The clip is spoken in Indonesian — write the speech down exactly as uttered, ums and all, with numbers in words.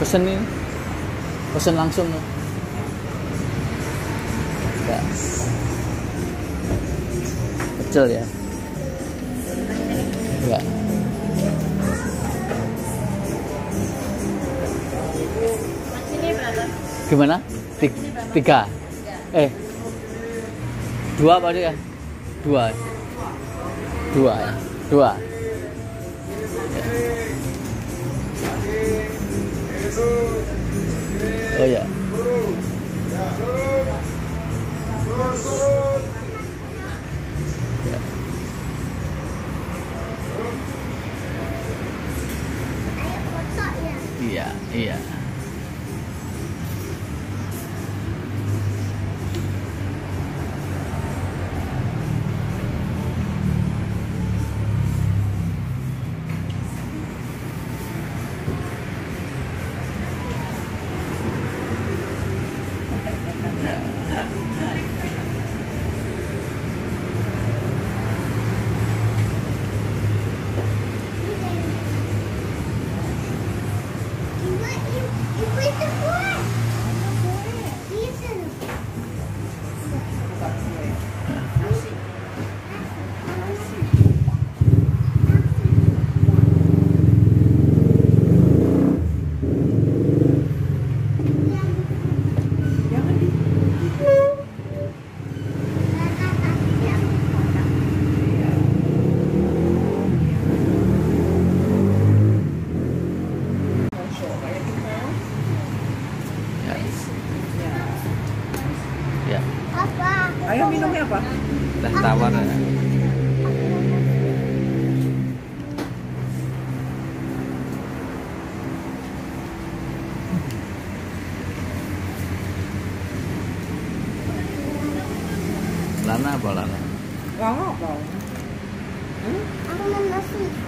pesen ini, pesen langsung ya. Kecil ya. Ya. Ini berapa? Gimana? Tiga. Eh, dua apa dia? Dua. Dua ya. Dua. Oh ya. Iya, iya. Ya. Apa? Ayo minumnya apa? Teh tawar ya. Lana apa Lana? Lana apa? Hmm? Aku mau nasi.